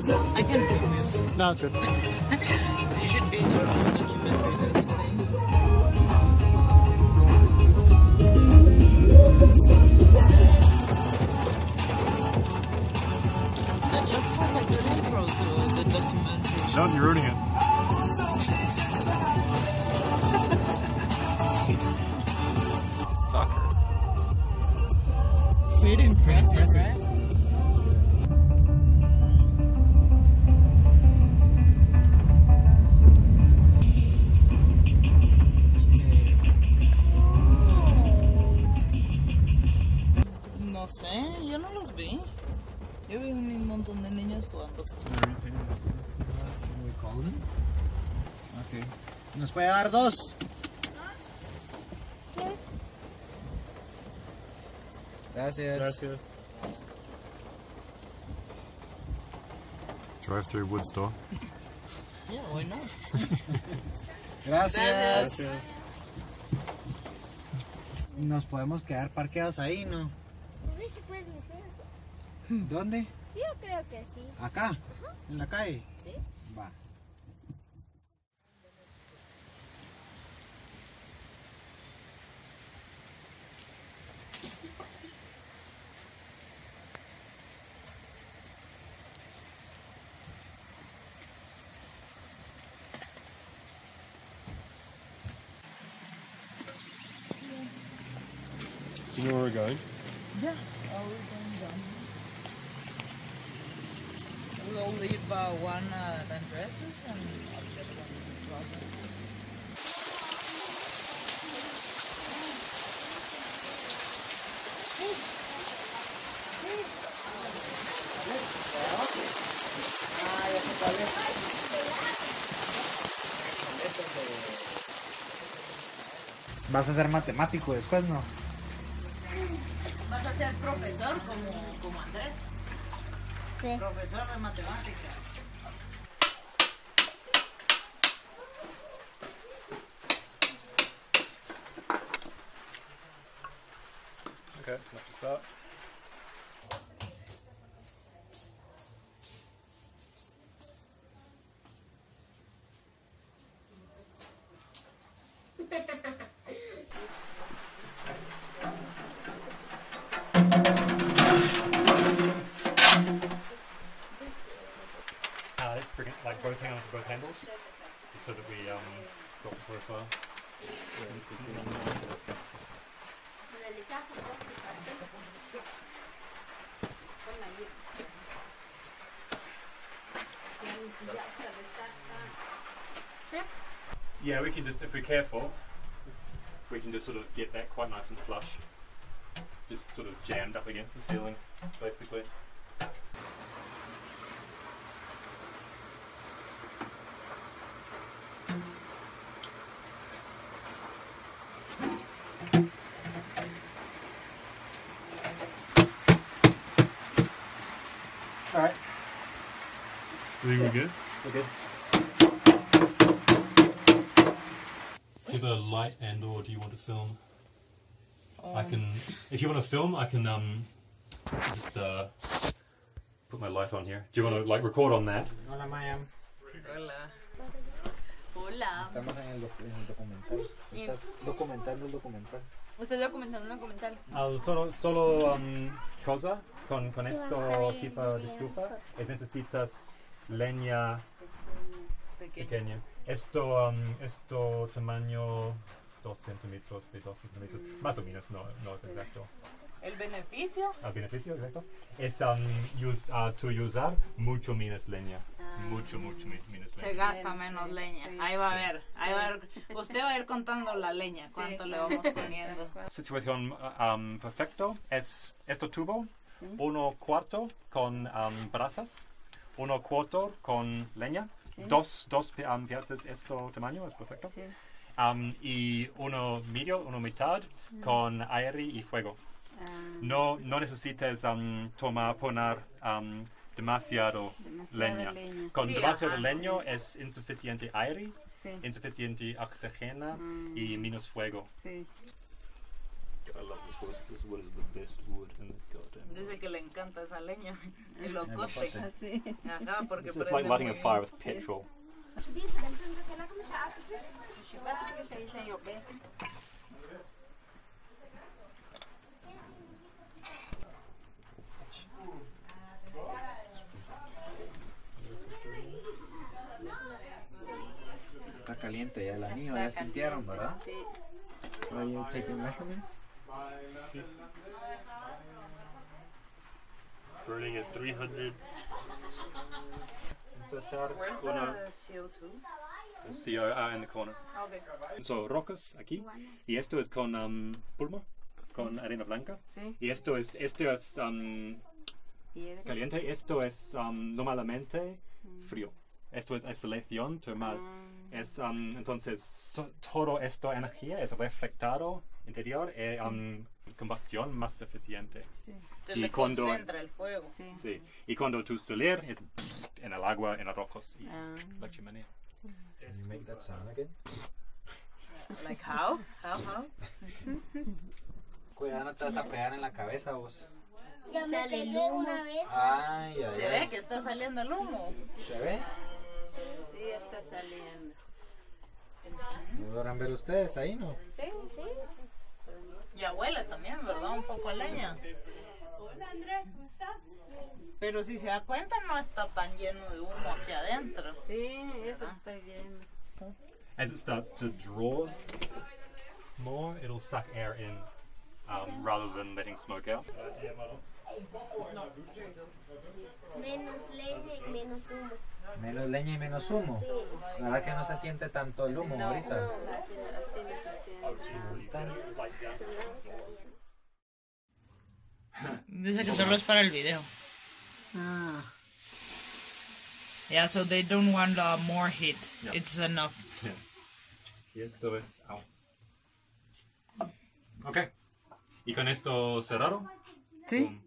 I can film you. No, it's good. You should be in your own documentary, that's the thing. That looks like the intro to the documentary. No, you're ruining it. Fucker. Pretty impressive, right? No sé, yo no los vi. Yo vi un montón de niños jugando. Okay. ¿Nos puede dar 2? Gracias. Gracias. Drive-through wood store. Yeah, why not? Gracias. Nos podemos quedar parqueados ahí, ¿no? A ver si puedes meter. ¿Dónde? Sí, yo creo que sí. ¿Acá? ¿En la calle? Sí. Va. Do you know where we're going? Yeah. Are we going down? We'll leave one at Andres's and I'll get one in the plaza. Vas a ser matemático después, ¿no? Vas a ser profesor como Andrés. Sí. Profesor de matemáticas. Okay, let's start. Let's bring it like both hang on to both handles, just so that we got the profile. Yeah, we can just, if we're careful, we can just sort of get that quite nice and flush. Just sort of jammed up against the ceiling, basically. Alright. I think we're good? We're good. Do you have a light and or do you want to film? I can, if you want to film, I can just put my light on here. Do you want to like record on that? Hola, Mayam. Hola. Hola. Estamos en el documental. Estás documentando el documental. Estoy documentando un documental. Solo cosa con esto tipo de estufa es necesitas leña pequeña. Esto tamaño 2 centímetros de 2 centímetros, más o menos, no es exacto. ¿El beneficio? El beneficio, exacto, es to usar mucho menos leña. Mucho menos leña. Se gasta menos leña. Ahí va a ver. Usted va a ir contando la leña, cuánto le vamos poniendo. Situación perfecto es este tubo, 1/4 con brasas, 1/4 con leña, dos piezas este tamaño es perfecto, y uno mitad con aire y fuego. No necesitas poner demasiado leña. Con demasiado leña es insuficiente aire, insuficiente oxígeno y menos fuego. Sí. I love this This wood is the best wood in the goddamn world. Dice que le encanta esa leña. El locote. locote. Así. Ajá, porque This is prende like lighting a muy fire bien. with petrol. Está caliente ya el anillo, ya sintieron, ¿verdad? Sí. Are you taking measurements? Sí. Burning at 300. Insertar Where's una the CO2? COA in the corner. Okay. So, rocas aquí. Y esto es con pulmo, con arena blanca. Sí. Y esto es Piedra. caliente. Esto es normalmente frío. Esto es aislación termal. Es, entonces, todo esta energía es reflectado interior y combustión más eficiente. Sí. Se Y le cuando- concentra el fuego. Sí. Sí. Y cuando tú salir es en el agua, en los rocos y la chimenea. Can you make that sound again? Like how? How? Cuidado, no te vas a pegar en la cabeza vos. Ya me pegué una vez. Ay, ay, Se ay. ve que está saliendo el humo. ¿Se ve? Sí, está saliendo. ¿Lo logran ver ustedes ahí, no? Sí, sí. Y huele también, ¿verdad? Un poco a leña. Hola Andrés, ¿cómo estás? Pero si se da cuenta, no está tan lleno de humo aquí adentro. Sí, eso estoy viendo. As it starts to draw more, it'll suck air in rather than letting smoke out. Menos leña y menos humo. Menos leña y menos humo. La verdad que no se siente tanto el humo ahorita. Así no se siente. Dice que solo es para el video. Yeah, so they don't want more heat. Yeah. It's enough. Yeah. Y esto es... Au. Ok. Y con esto cerrado. ¿Sí? Boom.